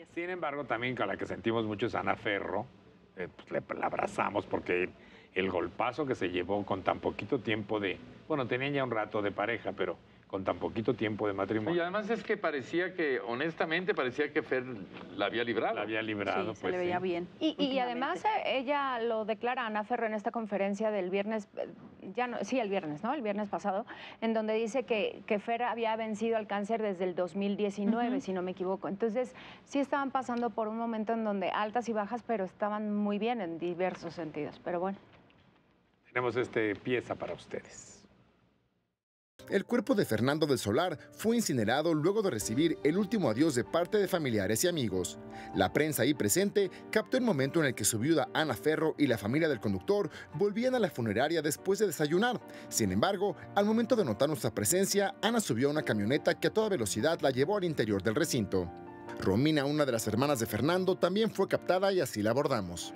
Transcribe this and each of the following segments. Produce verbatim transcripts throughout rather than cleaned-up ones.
Sin embargo, también con la que sentimos mucho es Ana Ferro. Eh, pues le, la abrazamos porque el golpazo que se llevó con tan poquito tiempo de... Bueno, tenían ya un rato de pareja, pero con tan poquito tiempo de matrimonio. Y además es que parecía que, honestamente, parecía que Fer la había librado. La había librado, sí, pues se le veía sí. bien. Y, y además ella lo declara, Ana Ferro, en esta conferencia del viernes, ya no, sí, el viernes, ¿no? El viernes pasado, en donde dice que, que Fer había vencido al cáncer desde el dos mil diecinueve, uh-huh. si no me equivoco. Entonces, sí estaban pasando por un momento en donde altas y bajas, pero estaban muy bien en diversos sentidos. Pero bueno. Tenemos este pieza para ustedes. El cuerpo de Fernando del Solar fue incinerado luego de recibir el último adiós de parte de familiares y amigos. La prensa ahí presente captó el momento en el que su viuda Ana Ferro y la familia del conductor volvían a la funeraria después de desayunar. Sin embargo, al momento de notar nuestra presencia, Ana subió a una camioneta que a toda velocidad la llevó al interior del recinto. Romina, una de las hermanas de Fernando, también fue captada y así la abordamos.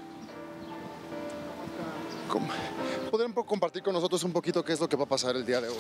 ¿Podrían compartir con nosotros un poquito qué es lo que va a pasar el día de hoy?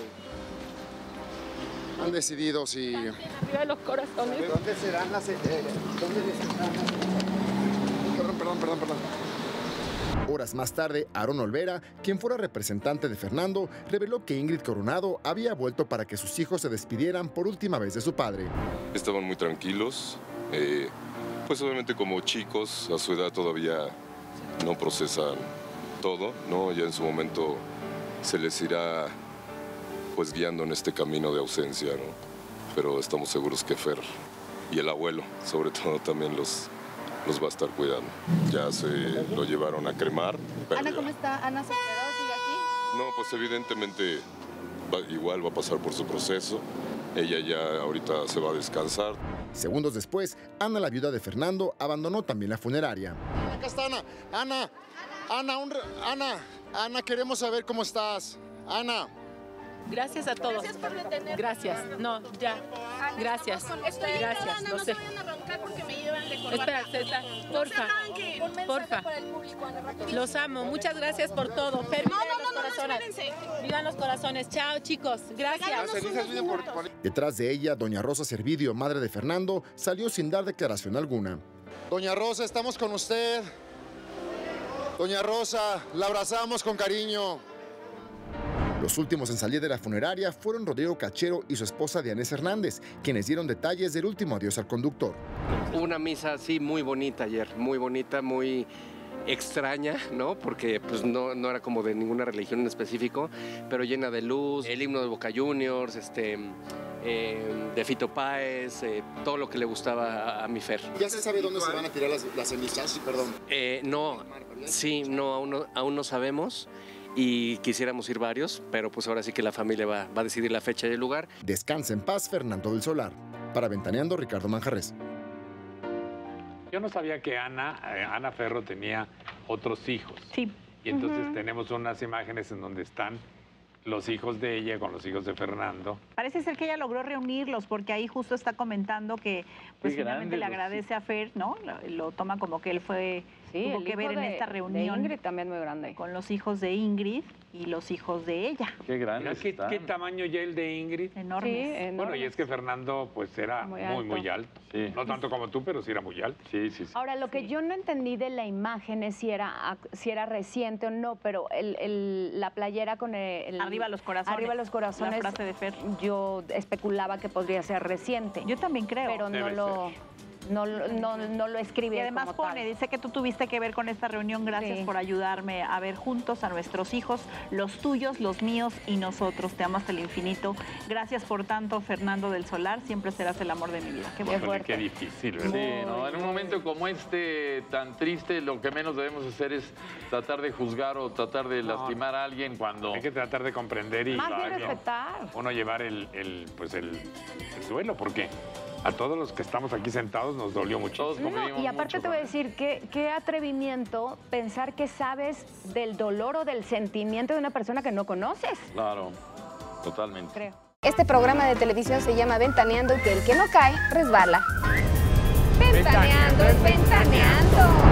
Han decidido si... Arriba de los corazones. ¿Dónde serán las... Eh, ¿Dónde serán? Perdón, perdón, perdón, perdón. Horas más tarde, Aarón Olvera, quien fuera representante de Fernando, reveló que Ingrid Coronado había vuelto para que sus hijos se despidieran por última vez de su padre. Estaban muy tranquilos, eh, pues obviamente como chicos, a su edad todavía no procesan todo, ¿no? Ya en su momento se les irá pues guiando en este camino de ausencia, ¿no? Pero estamos seguros que Fer y el abuelo, sobre todo, también los, los va a estar cuidando. Ya se lo llevaron a cremar. Ana, ¿cómo está? ¿Ana se quedó? ¿Sigue aquí? No, pues evidentemente va, igual va a pasar por su proceso. Ella ya ahorita se va a descansar. Segundos después, Ana, la viuda de Fernando, abandonó también la funeraria. Acá está Ana. Ana, Ana, un, Ana, Ana, queremos saber cómo estás. Ana. Gracias a todos. Gracias por detener. Gracias. No, ya. Gracias. Estoy Gracias. no, No no sé. se vayan a arrancar porque me llevan de corbata. Espera, César. Porfa. No Porfa. para el público, Ana, rapidito. Los amo. Muchas gracias por todo. Fer, No, vivan no, los no, no, corazones. espérense. Vivan los corazones. Chao, chicos. Gracias. Detrás de ella, doña Rosa Servidio, madre de Fernando, salió sin dar declaración alguna. Doña Rosa, estamos con usted. Doña Rosa, la abrazamos con cariño. Los últimos en salir de la funeraria fueron Rodrigo Cachero y su esposa Dianés Hernández, quienes dieron detalles del último adiós al conductor. Una misa así muy bonita ayer, muy bonita, muy extraña, ¿no? Porque pues no, no era como de ninguna religión en específico, pero llena de luz, el himno de Boca Juniors, este, eh, de Fito Páez, eh, todo lo que le gustaba a, a mi Fer. ¿Ya se sabe dónde se van a tirar las, las cenizas? Sí, perdón. Eh, no, sí, no aún, no, aún no sabemos. Y quisiéramos ir varios, pero pues ahora sí que la familia va, va a decidir la fecha y el lugar. Descansa en paz, Fernando del Solar. Para Ventaneando, Ricardo Manjarres. Yo no sabía que Ana, eh, Ana Ferro tenía otros hijos. Sí. Y entonces uh-huh. tenemos unas imágenes en donde están los hijos de ella con los hijos de Fernando. Parece ser que ella logró reunirlos porque ahí justo está comentando que pues Qué finalmente grande, le agradece a Fer, ¿no? Lo, lo toma como que él fue, sí, tuvo que ver de, en esta reunión. De Ingrid también muy grande. Con los hijos de Ingrid y los hijos de ella. Qué grande. ¿Qué, ¿Qué tamaño ya el de Ingrid? Enormes. Sí, enormes. Bueno, y es que Fernando pues era muy, muy, muy alto. Sí. No tanto como tú, pero sí era muy alto. Sí, sí, sí. Ahora, lo que sí. yo no entendí de la imagen es si era, si era reciente o no, pero el, el, la playera con el, el... Arriba los corazones. Arriba los corazones. La frase de Fer. Yo especulaba que podría ser reciente. Yo también creo. Pero Debe no lo... No, no, no lo escribe. Y además como pone, tal. dice que tú tuviste que ver con esta reunión, gracias sí. por ayudarme a ver juntos a nuestros hijos, los tuyos, los míos y nosotros. Te amo hasta el infinito. Gracias por tanto, Fernando del Solar, siempre serás el amor de mi vida. Qué, Qué, fuerte. qué difícil, ¿verdad? Sí, ¿no? En un momento como este tan triste, lo que menos debemos hacer es tratar de juzgar o tratar de No, lastimar a alguien cuando... Hay que tratar de comprender y Más bien bien, respetar. uno llevar el, el, pues el, el duelo, porque a todos los que estamos aquí sentados nos dolió mucho. Todos No, y aparte mucho te voy a decir, qué, qué atrevimiento pensar que sabes del dolor o del sentimiento de una persona que no conoces. Claro, totalmente. Creo. Este programa de televisión se llama Ventaneando y que el que no cae, resbala. Ventaneando, ventaneando.